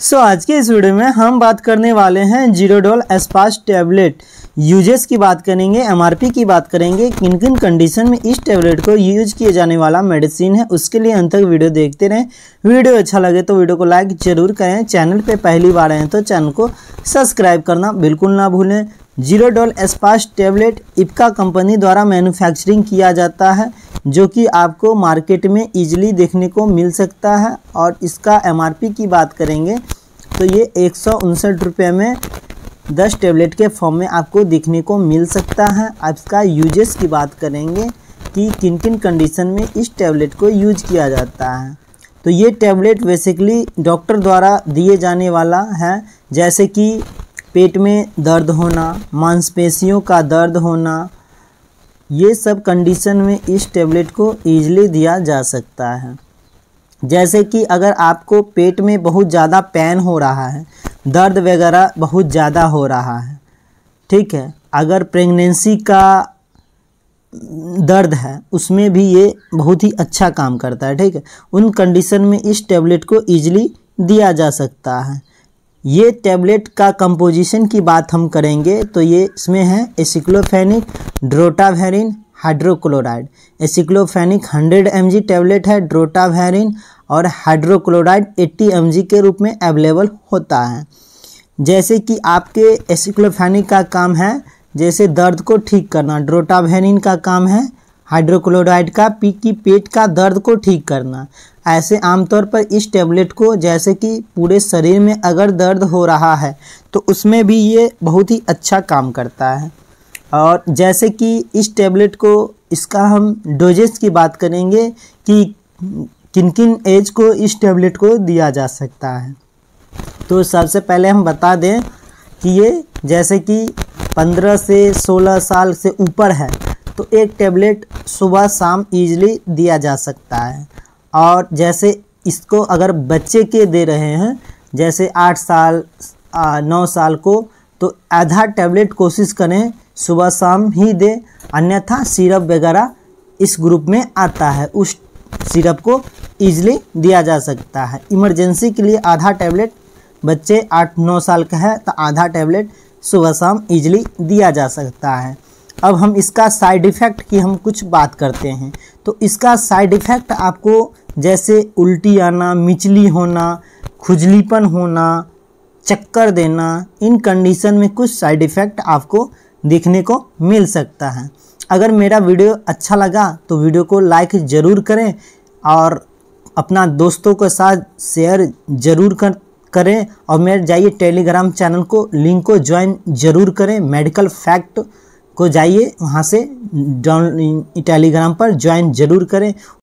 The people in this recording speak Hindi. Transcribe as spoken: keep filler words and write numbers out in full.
सो so, आज के इस वीडियो में हम बात करने वाले हैं जीरोडोल एस्पास टैबलेट यूजेस की बात करेंगे, एमआरपी की बात करेंगे, किन किन कंडीशन में इस टैबलेट को यूज किए जाने वाला मेडिसिन है, उसके लिए अंत तक वीडियो देखते रहें। वीडियो अच्छा लगे तो वीडियो को लाइक जरूर करें। चैनल पे पहली बार आए हैं तो चैनल को सब्सक्राइब करना बिल्कुल ना भूलें। जीरोडोल एस्पास टैबलेट इप्का कंपनी द्वारा मैन्युफैक्चरिंग किया जाता है, जो कि आपको मार्केट में इजीली देखने को मिल सकता है। और इसका एमआरपी की बात करेंगे तो ये एक सौ उनसठ रुपये में दस टैबलेट के फॉर्म में आपको देखने को मिल सकता है। अब इसका यूजेस की बात करेंगे कि किन किन कंडीशन में इस टैबलेट को यूज किया जाता है। तो ये टैबलेट बेसिकली डॉक्टर द्वारा दिए जाने वाला है, जैसे कि पेट में दर्द होना, मांसपेशियों का दर्द होना, ये सब कंडीशन में इस टैबलेट को ईजिली दिया जा सकता है। जैसे कि अगर आपको पेट में बहुत ज़्यादा पेन हो रहा है, दर्द वगैरह बहुत ज़्यादा हो रहा है, ठीक है, अगर प्रेगनेंसी का दर्द है उसमें भी ये बहुत ही अच्छा काम करता है, ठीक है। उन कंडीशन में इस टैबलेट को ईजिली दिया जा सकता है। ये टैबलेट का कंपोजिशन की बात हम करेंगे तो ये इसमें है aceclofenac, drotaverine, hydrochloride. Aceclofenac hundred M G tablet है, ड्रोटावेरिन और हाइड्रोक्लोराइड अस्सी एम जी के रूप में अवेलेबल होता है। जैसे कि आपके एसिक्लोफेनिक का काम है जैसे दर्द को ठीक करना, ड्रोटावेरिन का काम है हाइड्रोक्लोराइड का पी की पेट का दर्द को ठीक करना। ऐसे आमतौर पर इस टैबलेट को जैसे कि पूरे शरीर में अगर दर्द हो रहा है तो उसमें भी ये बहुत ही अच्छा काम करता है। और जैसे कि इस टैबलेट को इसका हम डोजेस की बात करेंगे कि किन किन एज को इस टैबलेट को दिया जा सकता है। तो सबसे पहले हम बता दें कि ये जैसे कि पंद्रह से सोलह साल से ऊपर है तो एक टैबलेट सुबह शाम ईजिली दिया जा सकता है। और जैसे इसको अगर बच्चे के दे रहे हैं जैसे आठ साल नौ साल को तो आधा टैबलेट कोशिश करें सुबह शाम ही दे, अन्यथा सिरप वगैरह इस ग्रुप में आता है, उस सिरप को ईजिली दिया जा सकता है। इमरजेंसी के लिए आधा टैबलेट बच्चे आठ नौ साल का है तो आधा टैबलेट सुबह शाम ईजिली दिया जा सकता है। अब हम इसका साइड इफ़ेक्ट की हम कुछ बात करते हैं। तो इसका साइड इफ़ेक्ट आपको जैसे उल्टी आना, मिचली होना, खुजलीपन होना, चक्कर देना, इन कंडीशन में कुछ साइड इफ़ेक्ट आपको देखने को मिल सकता है। अगर मेरा वीडियो अच्छा लगा तो वीडियो को लाइक ज़रूर करें और अपना दोस्तों के साथ शेयर ज़रूर कर करें और मेरे जाइए टेलीग्राम चैनल को लिंक को ज्वाइन ज़रूर करें। मेडिकल फैक्ट को जाइए वहाँ से डाउन टेलीग्राम पर ज्वाइन ज़रूर करें।